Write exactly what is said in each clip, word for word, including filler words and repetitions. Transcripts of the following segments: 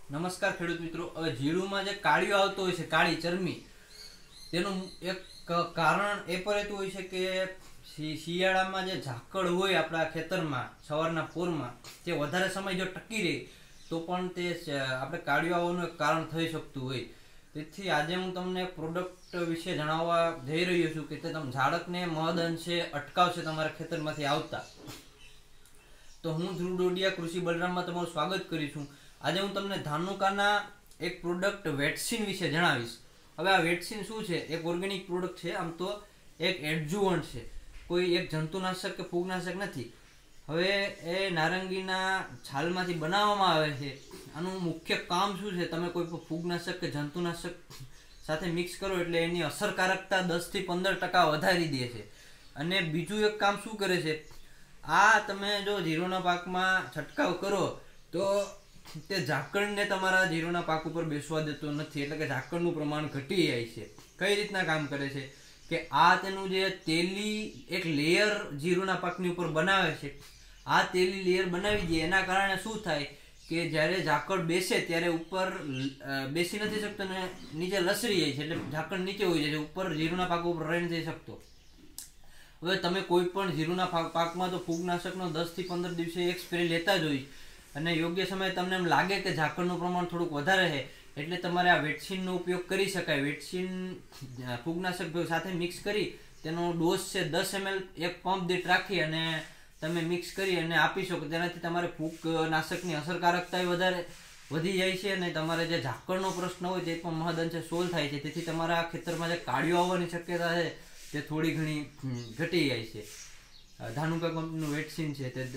નમસ્કાર ખેડૂત મિત્રો। હવે જીરુમાં જે કાળિયો આવતો હોય છે, કાળી ચરમી, તેનું એક કારણ એ પણ રહેતું હોય છે કે શિયાળામાં જે ઝાકળ હોય આપણા ખેતરમાં સવારના પોરમાં તે વધારે સમય જો ટકી રહે તો પણ તે આપણે કાળિયો આવવાનું એક કારણ થઈ શકતું હોય। તેથી આજે હું તમને પ્રોડક્ટ વિશે જણાવવા જઈ રહ્યો છું કે તે તમે ઝાડકને મહદ અંશે અટકાવશે તમારા ખેતરમાંથી આવતા। તો હું ધ્રુવ ડોડિયા કૃષિ બલરામમાં તમારું સ્વાગત કરું છું। આજે હું તમને ધાનુકાના એક પ્રોડક્ટ વેટસીન વિશે જણાવીશ। હવે આ વેટસીન શું છે? એક ઓર્ગેનિક પ્રોડક્ટ છે, આમ તો એક એડજુવન્ટ છે, કોઈ એક જંતુનાશક કે ફૂગનાશક નથી। હવે એ નારંગીના છાલમાંથી બનાવવામાં આવે છે। આનું મુખ્ય કામ શું છે? તમે કોઈ પણ ફૂગનાશક કે જંતુનાશક સાથે મિક્સ કરો એટલે એની અસરકારકતા દસ થી પંદર ટકા વધારી દે છે। અને બીજું એક કામ શું કરે છે? આ તમે જો જીરુના પાકમાં છંટકાવ કરો તો તે ઝાકળને તમારા જીરુના પાક ઉપર બેસવા દેતો નથી, એટલે કે ઝાકળનું પ્રમાણ ઘટી જાય છે। કઈ રીતના કામ કરે છે કે આ તેનું જે તેલી એક લેયર જીરુના પાકની ઉપર બનાવે છે, આ તેલી લેયર બનાવી દે એના કારણે શું થાય કે જ્યારે ઝાકળ બેસે ત્યારે ઉપર બેસી નથી શકતો ને નીચે લસરી જાય છે, એટલે ઝાકળ નીચે હોઈ જાય છે, ઉપર જીરુના પાક ઉપર રહી નથી શકતો। હવે તમે કોઈ પણ જીરુના પાકમાં તો ફૂગનાશકનો દસ થી પંદર દિવસે એક સ્પ્રે લેતા જ હોય, અને યોગ્ય સમયે તમને એમ લાગે કે ઝાકળનું પ્રમાણ થોડુંક વધારે છે એટલે તમારે આ વેટસીનનો ઉપયોગ કરી શકાય। વેટસીન ફૂગનાશક સાથે મિક્સ કરી તેનો ડોઝ છે દસ એમએલ એક પંપ દીઠ રાખી અને તમે મિક્સ કરી અને આપી શકો। તેનાથી તમારે ફૂગનાશકની અસરકારકતા વધારે વધી જાય છે અને તમારે જે ઝાકળનો પ્રશ્ન હોય તે પણ મહદઅંશે સોલ્વ થાય છે। તેથી તમારા ખેતરમાં જે કાળિયો આવવાની શક્યતા છે તે થોડી ઘણી ઘટી જાય છે। ધાનુકા કંપનીનું વેટસીન છે તે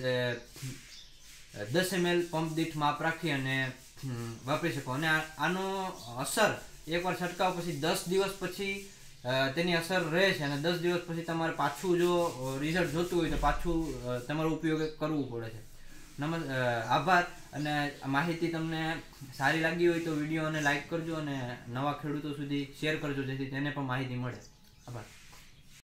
દસ એમએલ પંપ દીઠ માપ રાખી અને વાપરી શકો। અને આનો અસર એકવાર છંટકાવ પછી દસ દિવસ પછી તેની અસર રહે છે, અને દસ દિવસ પછી તમારે પાછું જો રિઝલ્ટ જોતું હોય તો પાછું તમારો ઉપયોગ કરવું પડે છે। નમસ્ આભાર। અને માહિતી તમને સારી લાગી હોય તો વિડીયોને લાઈક કરજો અને નવા ખેડૂતો સુધી શેર કરજો, જેથી તેને પણ માહિતી મળે। આભાર।